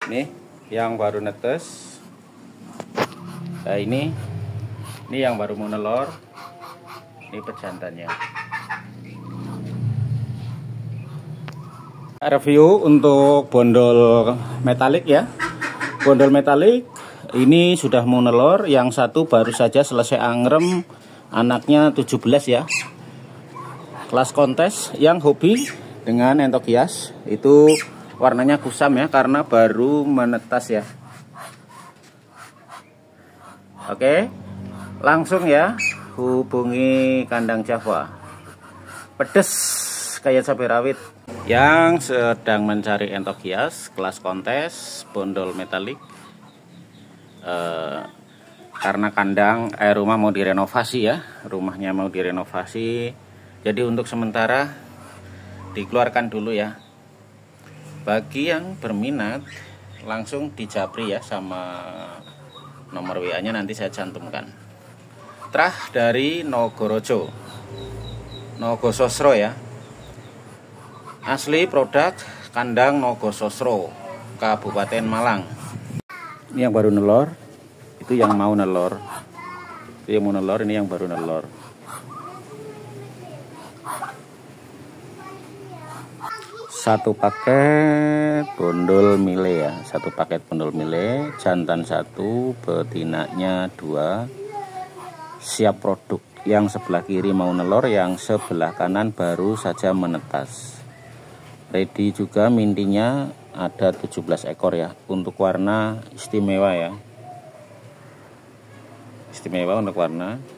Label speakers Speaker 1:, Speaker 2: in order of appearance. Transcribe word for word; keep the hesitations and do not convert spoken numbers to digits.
Speaker 1: Nih yang baru netes. Nah ini ini yang baru mau nelor. Ini pejantannya. Review untuk bondol metalik ya. Bondol metalik ini sudah mau nelor, yang satu baru saja selesai angrem, anaknya tujuh belas ya. Kelas kontes yang hobi dengan entok hias itu warnanya kusam ya, karena baru menetas ya. Oke, langsung ya hubungi kandang Java pedes kayak cabai rawit yang sedang mencari entok hias kelas kontes bondol metalik. eh, karena kandang eh, rumah mau direnovasi ya, rumahnya mau direnovasi, jadi untuk sementara dikeluarkan dulu ya. Bagi yang berminat langsung dijapri ya, sama nomor W A-nya nanti saya cantumkan. Trah dari Nogorojo, Nogososro ya. Asli produk kandang Nogososro, Kabupaten Malang. Ini yang baru nelor, itu yang mau nelor. Itu yang mau nelor, ini yang baru nelor. Satu paket bondol mile ya, satu paket bondol mile, jantan satu, betinanya dua, siap produk. Yang sebelah kiri mau nelor, yang sebelah kanan baru saja menetas. Ready juga mintinya ada tujuh belas ekor ya, untuk warna istimewa ya, istimewa untuk warna.